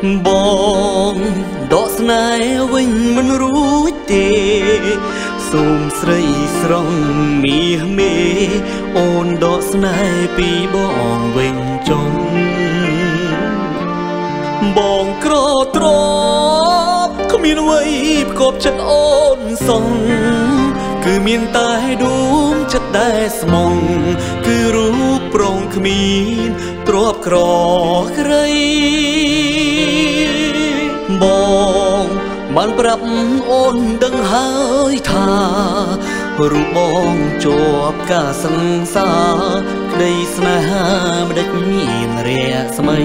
បងដកស្នេហ៍វិញមិនរួចទេសូមស្រីស្រង់មាសមេអូនដកស្នេហ៍ពីបងវិញចុងបងក្រទ្រពគ្មានអ្វីផ្គប់ចិត្តអូនសោះគឺមានតែដួងចិត្តដែលស្មងគឺរូបប្រងគ្មានទ្រពក្រក្រៃបងបានប្រាប់អូនដឹងហើយថារូបបងជាប់ការសង្សារក្តីស្នេហាមិនដេចមានរស្មី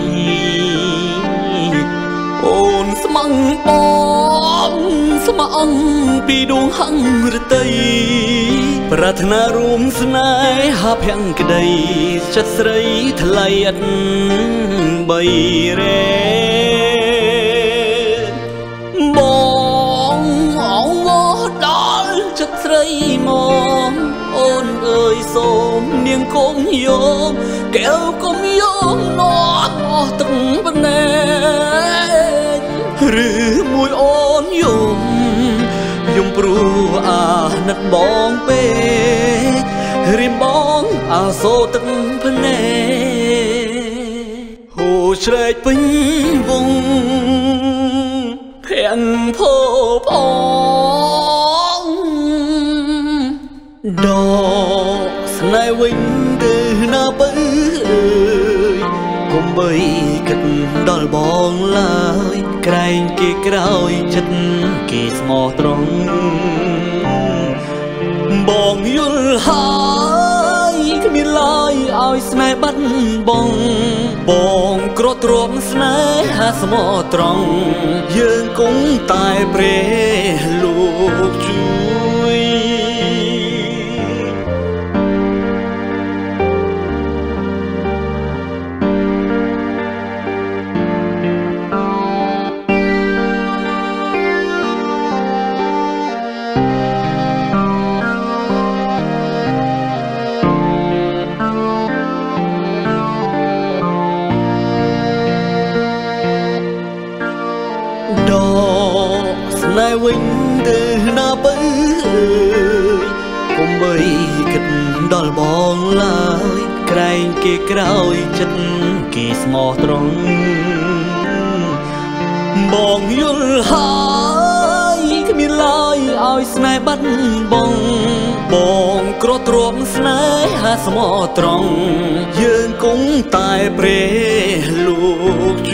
អូនស្មងបងស្មងពីដួងហង្រតីប្រាថ្នារួមស្នេហាភាំងក្តីចិត្តស្រីថ្លៃអត់បីរេបងអងវដល់ចិត្តស្រីមកអូនអើយសូមនាងកុំយោមកែវកុំយោមនាំអស់ទឹកបណែឬមួយអូនយំព្រោះអាណិតបងពេករៀមបងអាសូរទឹកភ្នែកហូរស្រែកពេញវងភាំងភោផងដកស្នេហ៍វិញទៅណាបើអើយកុំបីគិតដល់បងឡើយក្រែងគេក្រោយចិត្តគេស្មោះត្រង់បងយល់ហើយគ្មានឡើយឲ្យស្នេហ៍បាត់បង់បងក្រទ្រាំស្នេហាស្មោះត្រង់យើងគង់តែព្រះលោកជួយស្នេហ៍វិញទៅណាបើអើយកុំបីគិតដល់បងឡើយក្រែងគេក្រោយចិត្តគេស្មោះត្រង់បងយល់ហើយគ្មានឡើយឲ្យស្នេហ៍បាត់បង់បងក្រទ្រាំស្នេហាស្មោះត្រង់យើងគង់តែព្រះលោក